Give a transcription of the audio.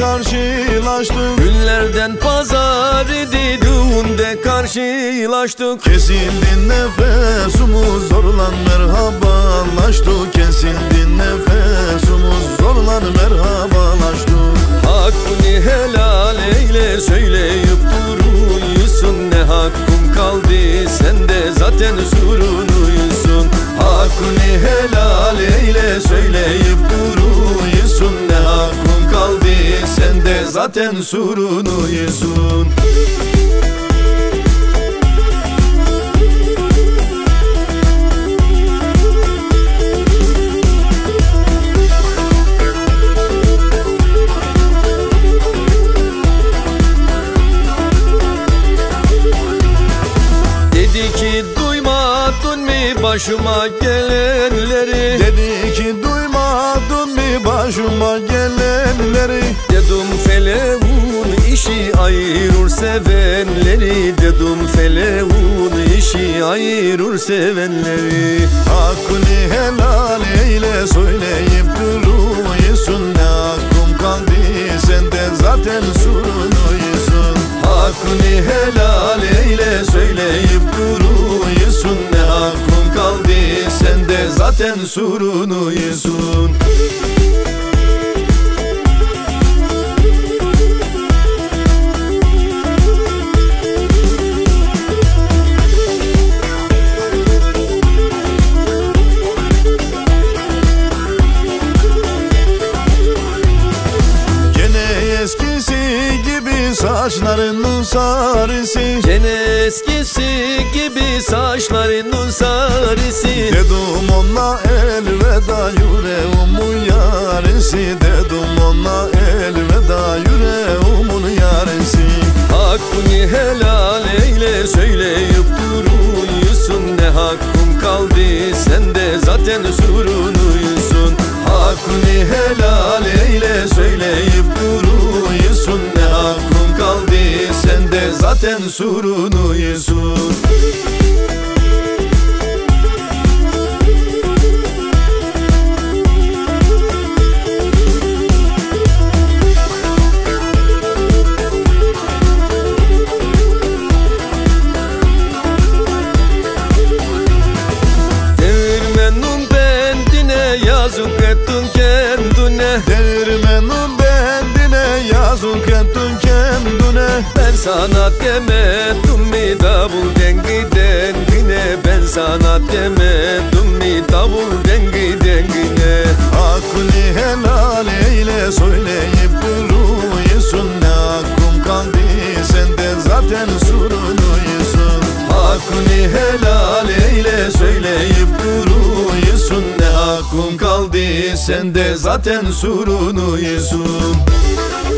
karşılaştık. Günlerden pazar idi, düğünde karşılaştık. Kesildi nefesimiz, zorla merhabalaştık. Kesildi nefesimiz, zorla merhabalaştık. Hakkını helal eyle, söyleyip duruyorsun. Ne hakkım kaldı sende, zaten sorunuysun. Hakkını helal eyle, söyleyip duruyorsun. Ne hakkım kaldı sende, zaten sorunuysun. Başıma gelenleri, dedi ki duymadın mı başıma gelenleri? Dedim Firavun işi ayırır sevenleri. Dedim Firavun işi ayırır sevenleri. Hakkını helal eyle, söyleyip duruyorsun. Ne hakkım kaldı sende, zaten sorunuysun. Hakkını helal eyle, söyleyip duruyorsun. Ne hakkım kaldı sende, zaten sorunuysun. Saçlarının sarısı, gene eskisi gibi saçlarının sarısı. Dedim ona elveda yüreğimin yarısı. Dedim ona elveda yüreğimin yarısı. Hakkını helal eyle, söyleyip duruyorsun. Ne hakkım kaldı sende, zaten sorunuysun. Hakkını helal eyle, söyleyip duruyorsun. Ne hakkım kaldı sende, zaten sorunuysun. Değirmenin bendine yazık ettin kendine. Değirmenin bendine yazık ettin kendine. Ben sana demedim mi davul dengi dengine? Ben sana demedim mi davul dengi dengine? Hakkını helal eyle, söyleyip duruyorsun. Ne hakkım kaldı sende, zaten sorunuysun. Hakkını helal eyle, söyleyip duruyorsun. Ne hakkım kaldı sende, zaten sorunuysun.